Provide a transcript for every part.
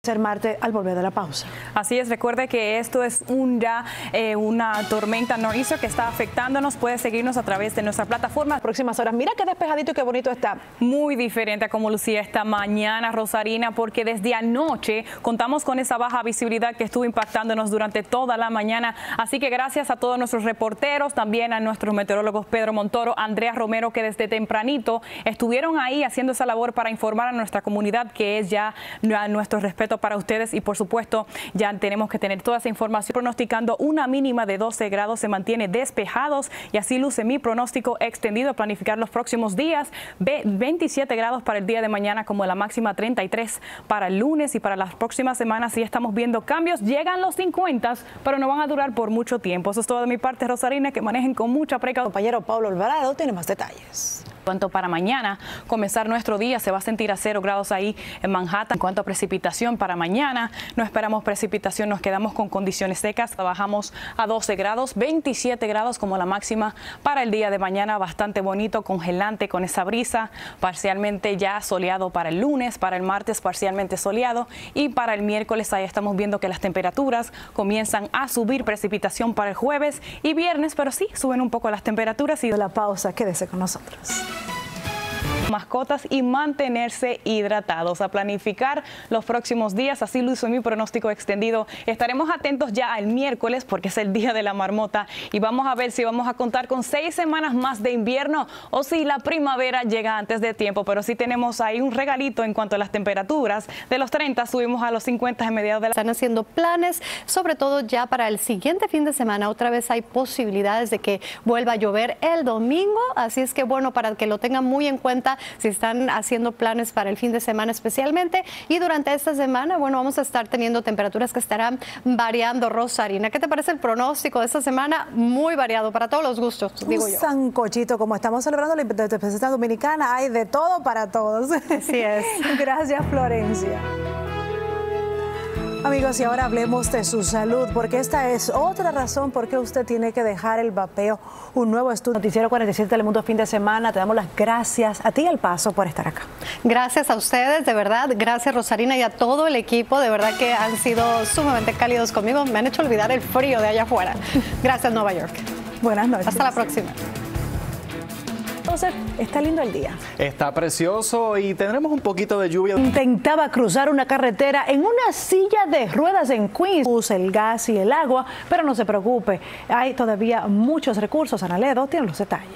Ser martes al volver de la pausa. Así es, recuerde que esto es una tormenta nor'easter que está afectándonos. Puede seguirnos a través de nuestra plataforma. Próximas horas, mira qué despejadito y qué bonito está. Muy diferente a como lucía esta mañana, Rosarina, porque desde anoche contamos con esa baja visibilidad que estuvo impactándonos durante toda la mañana. Así que gracias a todos nuestros reporteros, también a nuestros meteorólogos Pedro Montoro, Andrea Romero, que desde tempranito estuvieron ahí haciendo esa labor para informar a nuestra comunidad, que es ya a nuestro respeto para ustedes, y por supuesto ya tenemos que tener toda esa información. Pronosticando una mínima de 12 grados, se mantiene despejados y así luce mi pronóstico extendido a planificar los próximos días. 27 grados para el día de mañana, como la máxima 33 para el lunes, y para las próximas semanas sí estamos viendo cambios. Llegan los 50, pero no van a durar por mucho tiempo. Eso es todo de mi parte, Rosarina, que manejen con mucha precaución. Compañero Pablo Alvarado tiene más detalles. En cuanto para mañana, comenzar nuestro día, se va a sentir a 0 grados ahí en Manhattan. En cuanto a precipitación para mañana, no esperamos precipitación, nos quedamos con condiciones secas. Bajamos a 12 grados, 27 grados como la máxima para el día de mañana. Bastante bonito, congelante con esa brisa. Parcialmente ya soleado para el lunes, para el martes parcialmente soleado, y para el miércoles ahí estamos viendo que las temperaturas comienzan a subir. Precipitación para el jueves y viernes, pero sí suben un poco las temperaturas. Y de la pausa, quédese con nosotros. Mascotas y mantenerse hidratados, a planificar los próximos días. Así lo hizo mi pronóstico extendido. Estaremos atentos ya al miércoles, porque es el día de la marmota, y vamos a ver si vamos a contar con 6 semanas más de invierno o si la primavera llega antes de tiempo. Pero sí tenemos ahí un regalito en cuanto a las temperaturas. De los 30 subimos a los 50 en mediados de la... Están haciendo planes, sobre todo ya para el siguiente fin de semana. Otra vez hay posibilidades de que vuelva a llover el domingo, así es que bueno, para que lo tengan muy en cuenta si están haciendo planes para el fin de semana especialmente. Y durante esta semana, bueno, vamos a estar teniendo temperaturas que estarán variando. Rosarina, ¿qué te parece el pronóstico de esta semana? Muy variado, para todos los gustos, digo yo. Un sancochito, como estamos celebrando la independencia dominicana, hay de todo para todos. Así es. Gracias, Florencia. Amigos, y ahora hablemos de su salud, porque esta es otra razón por qué usted tiene que dejar el vapeo. Un nuevo estudio. Noticiero 47 Telemundo fin de semana. Te damos las gracias a ti y al Paso por estar acá. Gracias a ustedes, de verdad. Gracias, Rosarina, y a todo el equipo. De verdad que han sido sumamente cálidos conmigo. Me han hecho olvidar el frío de allá afuera. Gracias, Nueva York. Buenas noches. Hasta la próxima. Entonces, está lindo el día. Está precioso y tendremos un poquito de lluvia. Intentaba cruzar una carretera en una silla de ruedas en Queens. Usa el gas y el agua, pero no se preocupe. Hay todavía muchos recursos. Ana Ledo tiene los detalles.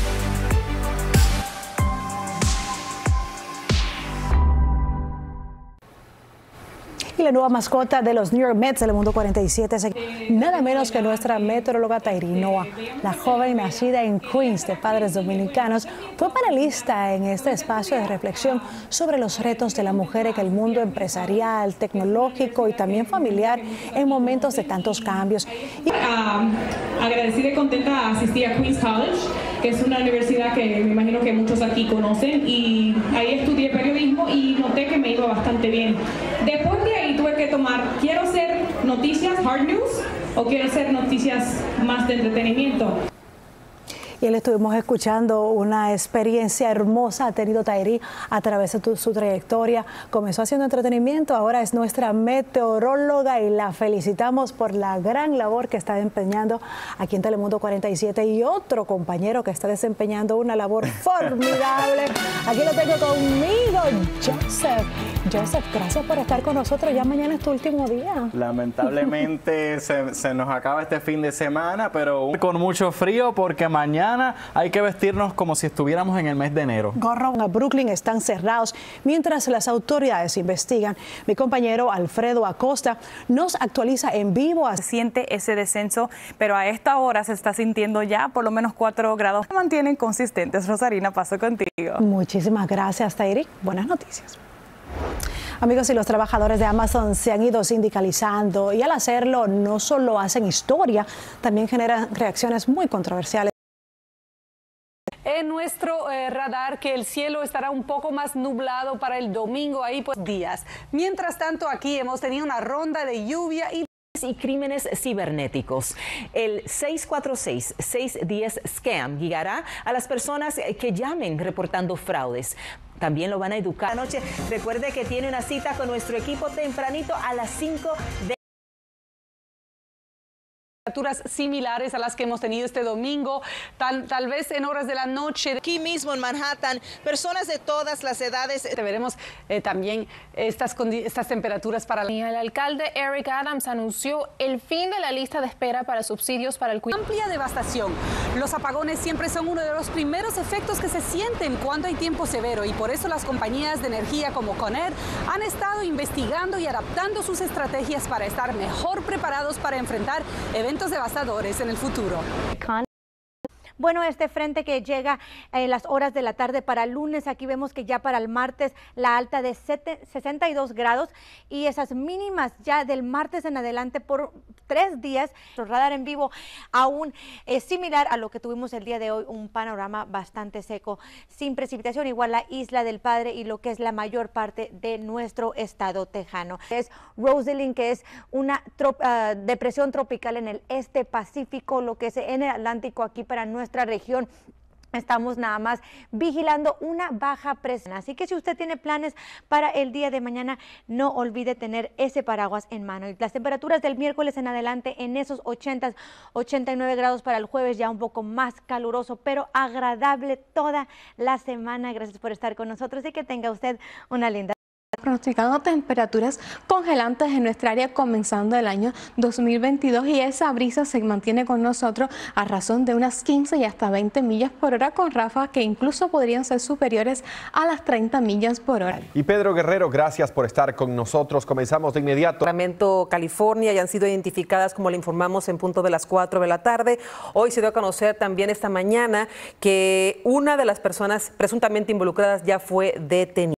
Y la nueva mascota de los New York Mets del Mundo 47 es nada menos que nuestra meteoróloga Tairi Noa. La joven nacida en Queens de padres dominicanos fue panelista en este espacio de reflexión sobre los retos de la mujer en el mundo empresarial, tecnológico y también familiar en momentos de tantos cambios. Agradecida y contenta asistí a Queens College, que es una universidad que me imagino que muchos aquí conocen, y ahí estudié periodismo y noté que me iba bastante bien. Después de ahí tuve que tomar, ¿quiero hacer noticias, hard news, o quiero hacer noticias más de entretenimiento? Y le estuvimos escuchando una experiencia hermosa ha tenido Tairi a través de su trayectoria. Comenzó haciendo entretenimiento, ahora es nuestra meteoróloga y la felicitamos por la gran labor que está desempeñando aquí en Telemundo 47, y otro compañero que está desempeñando una labor formidable. Aquí lo tengo conmigo, Joseph. Joseph, gracias por estar con nosotros. Ya mañana es tu último día. Lamentablemente se nos acaba este fin de semana, pero con mucho frío, porque mañana hay que vestirnos como si estuviéramos en el mes de enero. Gorro a Brooklyn están cerrados mientras las autoridades investigan. Mi compañero Alfredo Acosta nos actualiza en vivo. Se siente ese descenso, pero a esta hora se está sintiendo ya por lo menos 4 grados. Se mantienen consistentes. Rosarina, paso contigo. Muchísimas gracias, Tairi. Buenas noticias. Amigos, y los trabajadores de Amazon se han ido sindicalizando, y al hacerlo no solo hacen historia, también generan reacciones muy controversiales. En nuestro radar que el cielo estará un poco más nublado para el domingo, ahí pues días. Mientras tanto, aquí hemos tenido una ronda de lluvia y y crímenes cibernéticos. El 646-610-SCAM guiará a las personas que llamen reportando fraudes. También lo van a educar. Anoche, recuerde que tiene una cita con nuestro equipo tempranito a las 5 de temperaturas similares a las que hemos tenido este domingo, tal vez en horas de la noche. Aquí mismo en Manhattan, personas de todas las edades. Veremos también estas temperaturas para el alcalde Eric Adams anunció el fin de la lista de espera para subsidios para el cuidado. Amplia devastación. Los apagones siempre son uno de los primeros efectos que se sienten cuando hay tiempo severo y por eso las compañías de energía como Con Ed han estado investigando y adaptando sus estrategias para estar mejor preparados para enfrentar eventos devastadores en el futuro. Bueno, este frente que llega en las horas de la tarde para lunes, aquí vemos que ya para el martes la alta de 62 grados y esas mínimas ya del martes en adelante por 3 días. Nuestro radar en vivo aún es similar a lo que tuvimos el día de hoy, un panorama bastante seco, sin precipitación, igual la Isla del Padre y lo que es la mayor parte de nuestro estado tejano. Es Rosalind, que es una depresión tropical en el este Pacífico, lo que es en el Atlántico aquí para nuestra región. Estamos nada más vigilando una baja presión, así que si usted tiene planes para el día de mañana, no olvide tener ese paraguas en mano. Y las temperaturas del miércoles en adelante en esos 80, 89 grados para el jueves, ya un poco más caluroso, pero agradable toda la semana. Gracias por estar con nosotros y que tenga usted una linda. Pronosticando temperaturas congelantes en nuestra área comenzando el año 2022 y esa brisa se mantiene con nosotros a razón de unas 15 y hasta 20 millas por hora con ráfagas que incluso podrían ser superiores a las 30 millas por hora. Y Pedro Guerrero, gracias por estar con nosotros. Comenzamos de inmediato. Sacramento, California, ya han sido identificadas, como le informamos, en punto de las 4 de la tarde. Hoy se dio a conocer también esta mañana que una de las personas presuntamente involucradas ya fue detenida.